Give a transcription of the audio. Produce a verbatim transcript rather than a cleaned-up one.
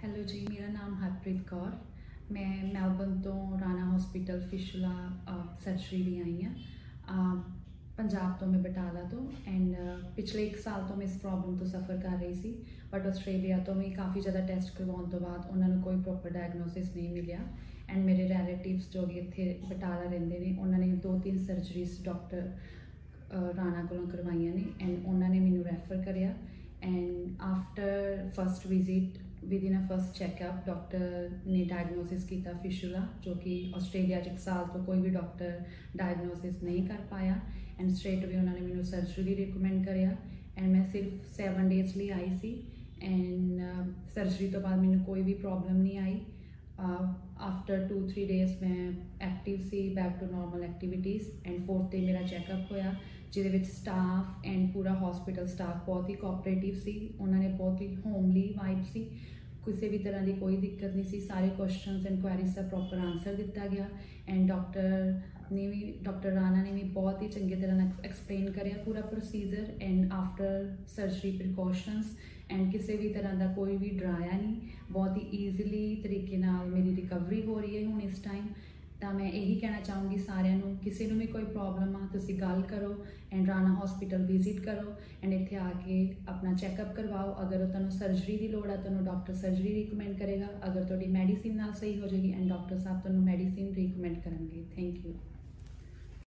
Hello ਜੀ, ਮੇਰਾ ਨਾਮ ਹਰਪ੍ਰੀਤ ਕੌਰ। मैं मैलबर्न तो राणा हॉस्पिटल फिशुला सर्जरी ली आई हाँ। पंजाब तो मैं बटाला तो एंड पिछले एक साल तो मैं इस प्रॉब्लम तो सफ़र कर रही सी, बट आस्ट्रेलिया तो मैं काफ़ी ज़्यादा टेस्ट करवाने तो बाद उन्होंने कोई प्रॉपर डायग्नोसिस नहीं मिलिया। एंड मेरे रिलेटिव्स जो कि इत्थे बटाला रहिंदे ने उन्होंने दो तीन सर्जरीज डॉक्टर राणा को करवाइया ने एंड उन्होंने मैनू रैफर करिया। And after first visit within a first checkup doctor ने डायग्नोसिस किया फिशुला, जो कि आस्ट्रेलिया एक साल तो कोई भी डॉक्टर डायग्नोसिस नहीं कर पाया। एंड स्ट्रेट वे उन्होंने मैनू सर्जरी रिकमेंड करिया एंड मैं सिर्फ सैवन डेज लिए आई सी। एंड सर्जरी तो बाद मैनू कोई भी प्रॉब्लम नहीं आई। आफ्टर टू थ्री डेज मैं एक्टिव सी, back to normal activities. And fourth day मेरा चैकअप होया, जिहदे विच स्टाफ एंड पूरा हॉस्पिटल स्टाफ बहुत ही कोऑपरेटिव सी। उन्होंने बहुत ही होमली वाइब सी, किसी भी तरह की कोई दिक्कत नहीं सी। सारे क्वेश्चनस इनक्वायरीज का प्रॉपर आंसर दिता गया। एंड डॉक्टर ने भी डॉक्टर राणा ने भी बहुत ही चंगी तरह एक्सप्लेन करिया पूरा procedure and after surgery precautions. And किसी भी तरह का कोई भी डराया नहीं, बहुत ही ईजीली तरीके नाल मेरी रिकवरी हो रही है हुण इस टाइम। तो मैं यही कहना चाहूँगी सारिਆਂ ਨੂੰ, किसी ਨੂੰ भी कोई प्रॉब्लम आ तुसीं गल करो एंड राणा हॉस्पिटल विजिट करो एंड इत्थे आके अपना चैकअप करवाओ। अगर तुहानूं सर्जरी की लोड़ है तुहानूं डॉक्टर सर्जरी रिकमेंड करेगा, अगर तुहाडी मैडिसिन नाल सही हो जाएगी एंड डॉक्टर साहब तुहानूं मैडिसिन रिकमेंड करेंगे। Thank you.